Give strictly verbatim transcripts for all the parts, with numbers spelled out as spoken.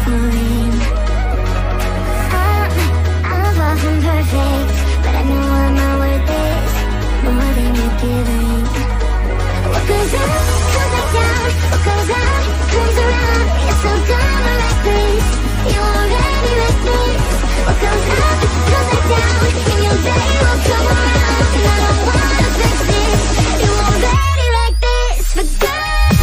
suffering. I'm, I'm far from perfect, but I know what my worth is, more than you're giving. What goes up, comes back down. What goes out, comes around. You're so dumb and reckless, you already reckless. What goes up, comes back down, and your day will come around. And I don't wanna fix this, you already like this. For God.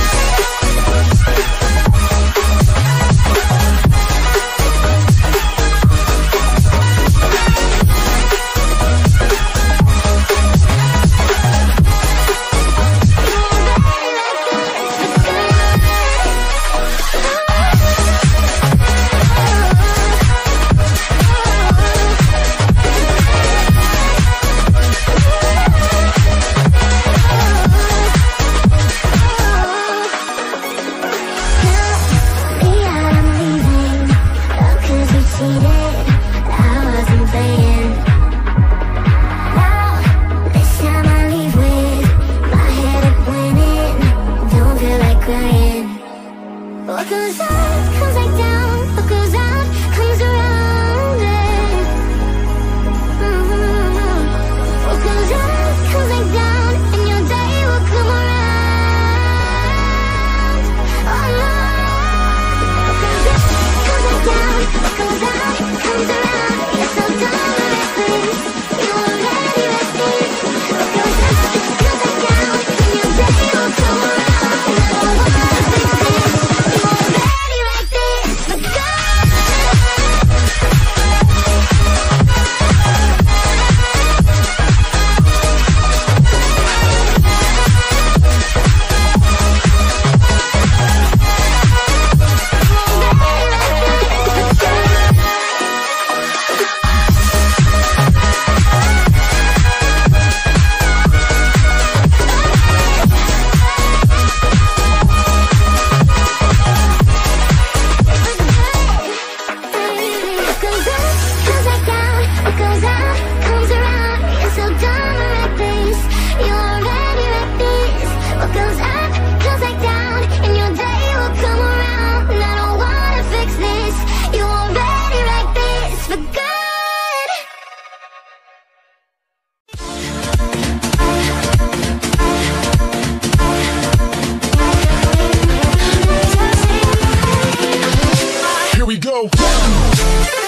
What goes up, comes back down. What goes out, comes around. Mm-hmm. What goes up, comes back down, and your day will come around. Oh no. What goes up, comes back down. What goes out, comes around. You're so dumb and reckless, you already restless. What goes up, comes back down, and your day will come around. And I don't wanna fix it. We go.